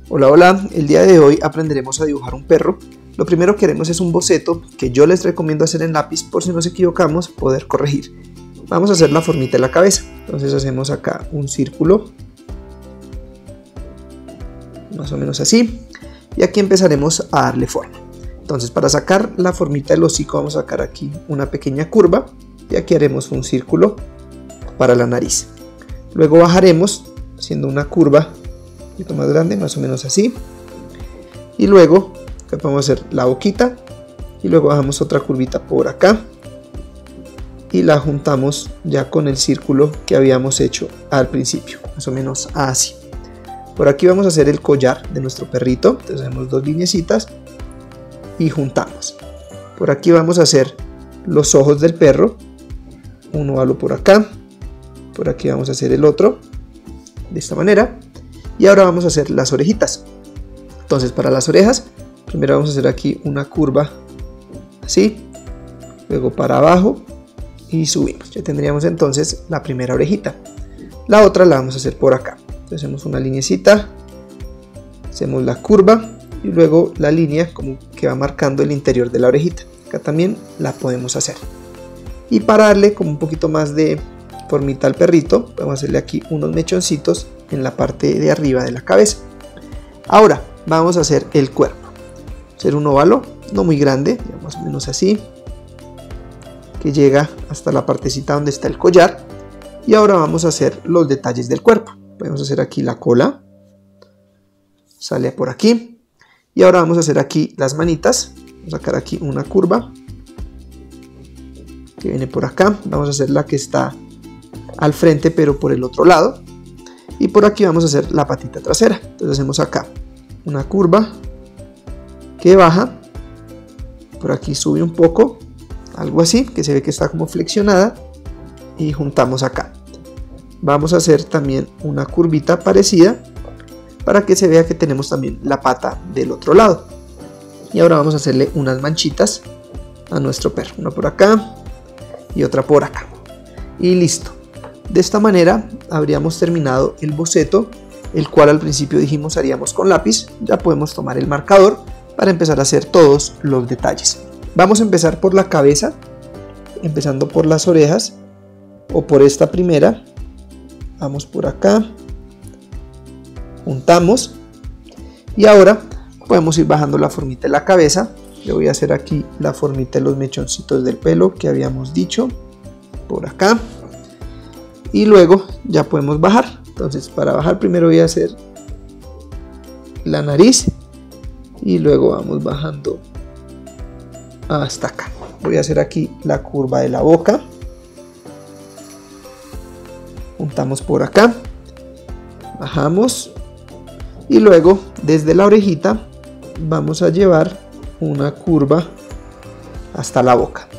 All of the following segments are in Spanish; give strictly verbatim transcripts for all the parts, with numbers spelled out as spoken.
Hola, hola, el día de hoy aprenderemos a dibujar un perro. Lo primero que haremos es un boceto que yo les recomiendo hacer en lápiz por si nos equivocamos poder corregir. Vamos a hacer la formita de la cabeza, entonces hacemos acá un círculo, más o menos así, y aquí empezaremos a darle forma. Entonces para sacar la formita del hocico vamos a sacar aquí una pequeña curva y aquí haremos un círculo para la nariz. Luego bajaremos haciendo una curva un poquito más grande, más o menos así, y luego acá podemos hacer la boquita y luego bajamos otra curvita por acá y la juntamos ya con el círculo que habíamos hecho al principio, más o menos así. Por aquí vamos a hacer el collar de nuestro perrito, entonces hacemos dos lineecitas y juntamos. Por aquí vamos a hacer los ojos del perro, un óvalo por acá, por aquí vamos a hacer el otro de esta manera, y ahora vamos a hacer las orejitas. Entonces para las orejas primero vamos a hacer aquí una curva así, luego para abajo y subimos. Ya tendríamos entonces la primera orejita. La otra la vamos a hacer por acá, entonces hacemos una linecita, hacemos la curva y luego la línea como que va marcando el interior de la orejita. Acá también la podemos hacer. Y para darle como un poquito más de formita al perrito, vamos a hacerle aquí unos mechoncitos en la parte de arriba de la cabeza. Ahora vamos a hacer el cuerpo. Hacer un óvalo, no muy grande, más o menos así, que llega hasta la partecita donde está el collar. Y ahora vamos a hacer los detalles del cuerpo. Podemos hacer aquí la cola, sale por aquí. Y ahora vamos a hacer aquí las manitas. Vamos a sacar aquí una curva que viene por acá. Vamos a hacer la que está al frente pero por el otro lado. Y por aquí vamos a hacer la patita trasera. Entonces hacemos acá una curva que baja. Por aquí sube un poco, algo así, que se ve que está como flexionada. Y juntamos acá. Vamos a hacer también una curvita parecida para que se vea que tenemos también la pata del otro lado. Y ahora vamos a hacerle unas manchitas a nuestro perro, una por acá y otra por acá, y listo. De esta manera habríamos terminado el boceto, el cual al principio dijimos haríamos con lápiz. Ya podemos tomar el marcador para empezar a hacer todos los detalles. Vamos a empezar por la cabeza, empezando por las orejas o por esta primera. Vamos por acá, juntamos y ahora podemos ir bajando la formita de la cabeza. Le voy a hacer aquí la formita de los mechoncitos del pelo que habíamos dicho, por acá, y luego ya podemos bajar. Entonces para bajar primero voy a hacer la nariz y luego vamos bajando hasta acá. Voy a hacer aquí la curva de la boca, juntamos por acá, bajamos y luego desde la orejita vamos a llevar una curva hasta la boca,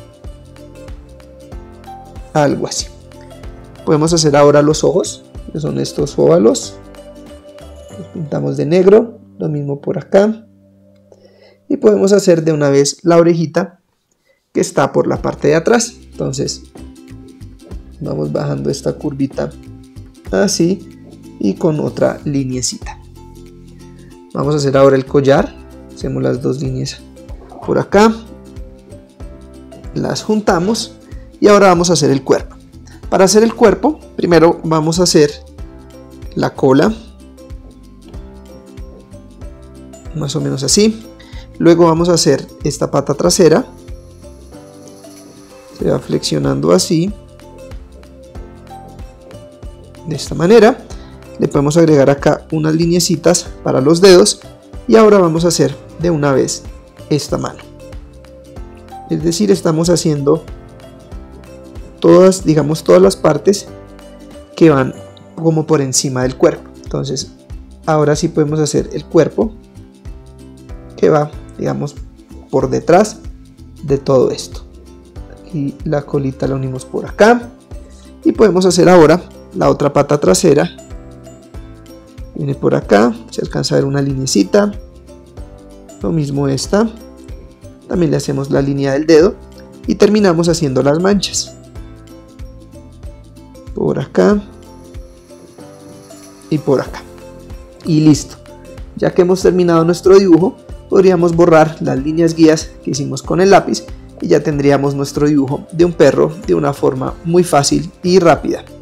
algo así. Podemos hacer ahora los ojos, que son estos óvalos, los pintamos de negro, lo mismo por acá, y podemos hacer de una vez la orejita que está por la parte de atrás. Entonces vamos bajando esta curvita así y con otra lineecita. Vamos a hacer ahora el collar, hacemos las dos líneas por acá, las juntamos y ahora vamos a hacer el cuerpo. Para hacer el cuerpo primero vamos a hacer la cola, más o menos así. Luego vamos a hacer esta pata trasera, se va flexionando así, de esta manera. Le podemos agregar acá unas lineecitas para los dedos y ahora vamos a hacer de una vez esta mano. Es decir, estamos haciendo todas, digamos, todas las partes que van como por encima del cuerpo. Entonces ahora sí podemos hacer el cuerpo que va, digamos, por detrás de todo esto. Aquí la colita la unimos por acá y podemos hacer ahora la otra pata trasera. Viene por acá, se alcanza a ver una linecita, lo mismo esta, también le hacemos la línea del dedo y terminamos haciendo las manchas por acá y por acá y listo. Ya que hemos terminado nuestro dibujo, podríamos borrar las líneas guías que hicimos con el lápiz y ya tendríamos nuestro dibujo de un perro de una forma muy fácil y rápida.